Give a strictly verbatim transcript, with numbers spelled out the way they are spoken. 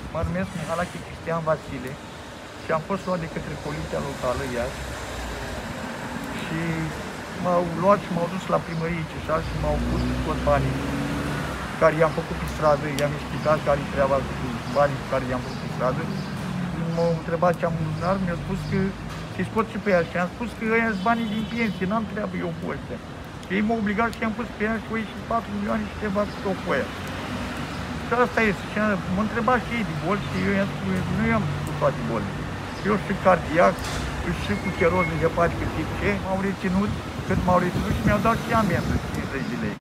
Mă numesc Mihalache Cristian Vasile și am fost luat de către poliția locală Iași și m-au luat și m-au dus la primărie Cișar și m-au pus toți banii care i-am făcut pe stradă, i-am explicat care-i treaba cu banii care i-am făcut pe stradă. M-au întrebat ce am în buzunar, mi-au spus că să-i scot și pe ea și am spus că ăia sunt banii din pensie, n-am treabă eu cu ăștia. Ei m-au obligat și am pus pe ea și o ieșit patru milioane și ceva tot cu ea. Și asta este. Și m-au întrebat și ei de boli și eu i-am spus, nu i-am spus toate bolile. Eu și cardiac, și cu cheroză hepatică tip C, m-au reținut cât m-au reținut și mi-au dat și amendă cincizeci de lei.